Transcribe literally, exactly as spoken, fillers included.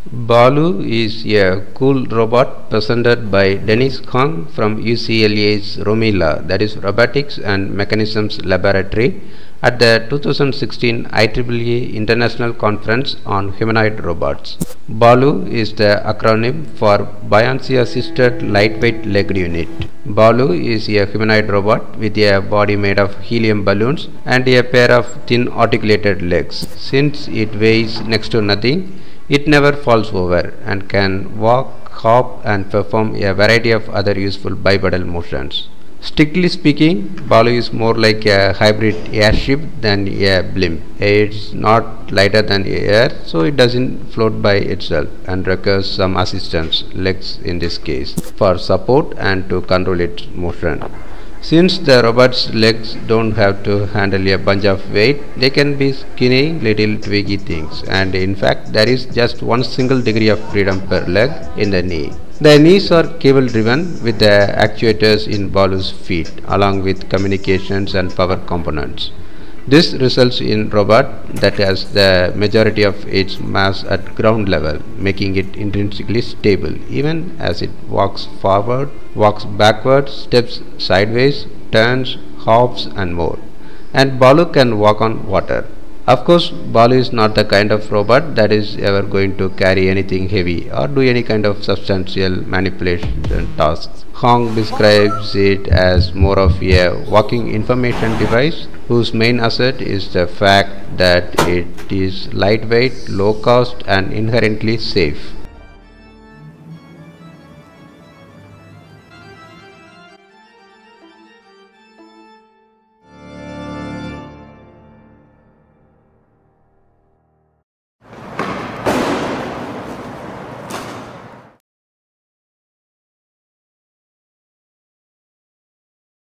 Ballu is a cool robot presented by Dennis Kong from U C L A's RoMeLa, that is Robotics and Mechanisms Laboratory, at the two thousand sixteen I triple E International Conference on Humanoid Robots. Ballu is the acronym for Buoyancy Assisted Lightweight Legged Unit. Ballu is a humanoid robot with a body made of helium balloons and a pair of thin articulated legs. Since it weighs next to nothing, it never falls over and can walk, hop and perform a variety of other useful bipedal motions. Strictly speaking, Ballu is more like a hybrid airship than a blimp. It's not lighter than air, so it doesn't float by itself and requires some assistance, legs in this case, for support and to control its motion. Since the robot's legs don't have to handle a bunch of weight, they can be skinny little twiggy things, and in fact there is just one single degree of freedom per leg in the knee. The knees are cable driven with the actuators in Ballu's feet along with communications and power components. This results in robot that has the majority of its mass at ground level, making it intrinsically stable even as it walks forward, walks backwards, steps sideways, turns, hops and more. And Ballu can walk on water. Of course, Ballu is not the kind of robot that is ever going to carry anything heavy or do any kind of substantial manipulation tasks. Hong describes it as more of a walking information device whose main asset is the fact that it is lightweight, low cost and inherently safe.